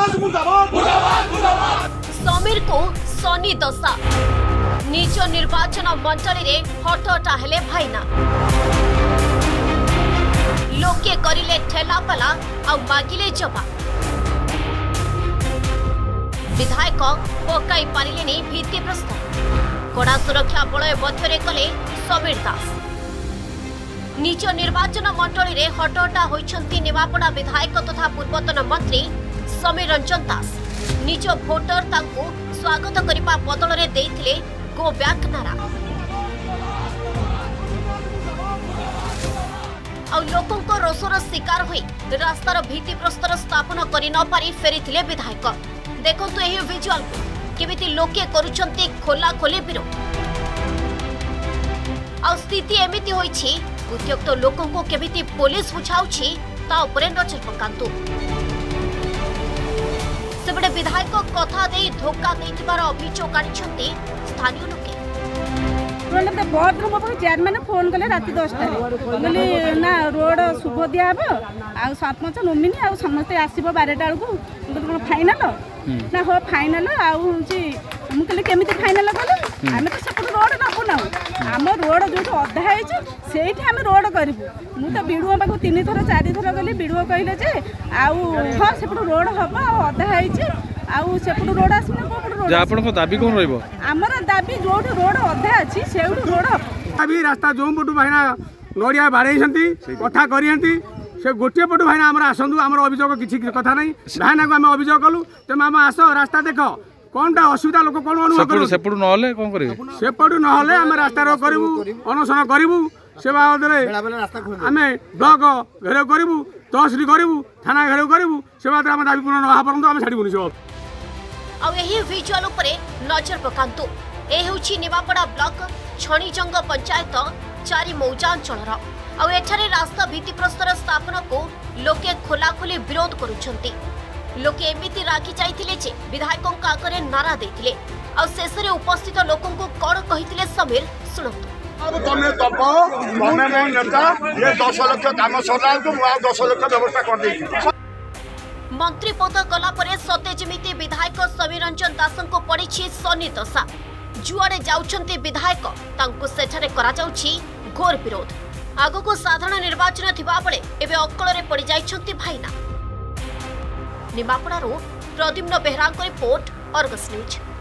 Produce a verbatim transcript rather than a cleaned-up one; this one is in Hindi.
समीर को सनी दशा निज निर्वाचन मंडली रे हटहटा हेले भाईना लोके करिले ठेलापला आ मागिले जवाब विधायक पकाई पारिले भित्ति प्रस्ताव कड़ा सुरक्षा बलय मध्य कले समीर दास निज निर्वाचन मंडली रे हटहटा होइछंती निमापड़ा विधायक तथा पूर्वतन मंत्री समीर रंजन दास निज भोटर तांको स्वागत करिबा बदल रे देइथिले गो बैक नारा आ लोकंको रोषर शिकार होई रास्तार भित्ति प्रस्तर स्थापन करि न पारि फेरिथिले विधायक देखंतु एही विजुअल केमिति लोके करूछंती खोला खोली विरोध आ स्थिति एमिति होईछि उद्युक्त लोकंको केमिति पुलिस बुझाउछि ता उपरे नजर पकांतु सेबडे विधायक कथा दे धोखा देथिबार अभियोग आनिछंती स्थानीय लोके बहुत दिन मोबाइल चेयरमैन फोन कले राति दसटा बोली ना रोड शुभ दिया आ सरपंच नोमिनी आ समस्ते आसब बारटा बेलू फाइनाल ना हो फाइनाल आगे केमी फाइनाल कले आम तो सेपट रोड नबू ना आम रोड जो अधा से आम रोड करूँ मुझे विडुओ पाक तीन थर चार थर गली विडुओ कहले जे आउ हाँ सेपट रोड हम अधा आउ सेपट रोड आसने आपन दाबी कौन रहिबो हमर दाबी जो रोड अधा अछि सेउड रोड अभी रास्ता जो पटु भाईना नड़िया बाड़ेछंती कथा करियंती से गोटे पटु भाईना हमर आसंदु हमर अभियोग किछि कथा नै भाईना को हम अभियोग कलु ते मामा आसो रास्ता देख कोनटा असुविधा लोक कोन अनुभव करू सेपटु न होले कोन करिवे सेपटु न होले हम रास्ता रो करबू अनशन करबू से बादरे हमें ब्लॉक घेराव करबू तहसील करबू थाना घेराव करबू से बादरे हम दाबी पूर्ण न परंतु हम छाड़ीबुनी सब आ एही विजुअल उपरे नजर पकांतु ए हेउछि निमापड़ा ब्लॉक छणीजंग पंचायत चारि मौजा अंचलर आ एठारे रास्ता भित्ति प्रस्तर स्थापन को लोके खोलाखोली विरोध करुछंती लोके एमिति राखी जाइथिले जे विधायकों आगरे नारा देथिले आ शेषरे उपस्थित लोकों को कोन कहिथिले समीर सुनंतु अब तमे तप तमे मैं नेता ये दस लाख काम सरला तो मु दस लाख व्यवस्था कर देछि मंत्री पद गला परे सते जेमिति विधायक समीर रंजन दासन को पड़ी सनी दशा जुआड़े जाउछंती विधायक तांको सेठारे करा जाउछि घोर विरोध आगको साधारण निर्वाचन थिबा बेले एबे अकलरे पड़ी जाइछंती भाईना निमापड़ारो प्रद्युम्न बेहरांक रिपोर्ट अर्गस न्यूज।